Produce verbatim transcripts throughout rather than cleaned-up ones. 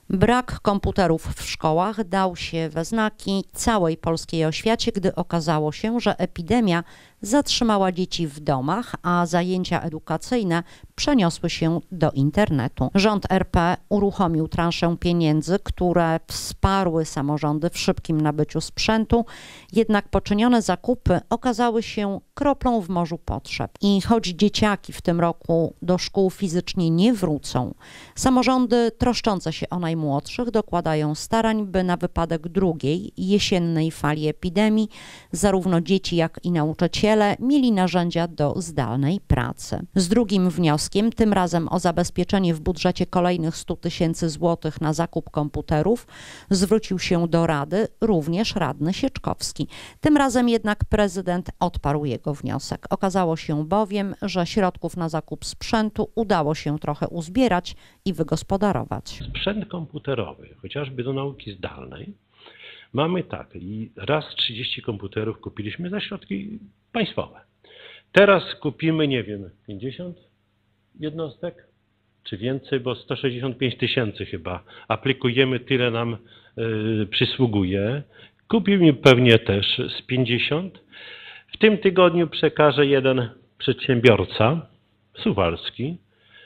Brak komputerów w szkołach dał się we znaki całej polskiej oświacie, gdy okazało się, że epidemia zatrzymała dzieci w domach, a zajęcia edukacyjne przeniosły się do internetu. Rząd R P uruchomił transzę pieniędzy, które wsparły samorządy w szybkim nabyciu sprzętu, jednak poczynione zakupy okazały się kroplą w morzu potrzeb. I choć dzieciaki w tym roku do szkół fizycznie nie wrócą, samorządy troszczące się o najmłodszych dokładają starań, by na wypadek drugiej, jesiennej fali epidemii zarówno dzieci, jak i nauczyciele mieli narzędzia do zdalnej pracy. Z drugim wnioskiem, tym razem o zabezpieczenie w budżecie kolejnych stu tysięcy złotych na zakup komputerów, zwrócił się do Rady również radny Sieczkowski. Tym razem jednak prezydent odparł jego wniosek. Okazało się bowiem, że środków na zakup sprzętu udało się trochę uzbierać i wygospodarować. Sprzęt komputerowy, chociażby do nauki zdalnej, mamy tak, i raz trzydzieści komputerów kupiliśmy za środki państwowe. Teraz kupimy, nie wiem, pięćdziesiąt jednostek, czy więcej, bo sto sześćdziesiąt pięć tysięcy chyba aplikujemy, tyle nam y, przysługuje. Kupimy pewnie też z pięćdziesiąt. W tym tygodniu przekaże jeden przedsiębiorca, suwalski,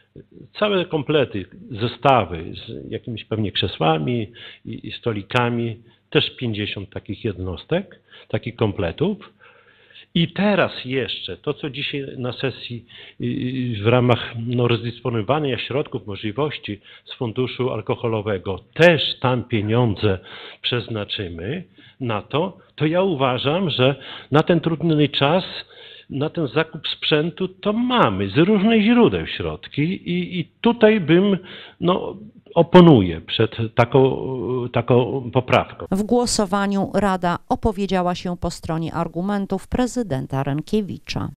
całe komplety, zestawy z jakimiś pewnie krzesłami i, i stolikami, też pięćdziesiąt takich jednostek, takich kompletów. I teraz jeszcze to, co dzisiaj na sesji w ramach no, rozdysponowania środków, możliwości z funduszu alkoholowego, też tam pieniądze przeznaczymy na to, to ja uważam, że na ten trudny czas, na ten zakup sprzętu to mamy z różnych źródeł środki i, i tutaj bym no, oponuję przed taką, taką poprawką. W głosowaniu Rada opowiedziała się po stronie argumentów prezydenta Rynkiewicza.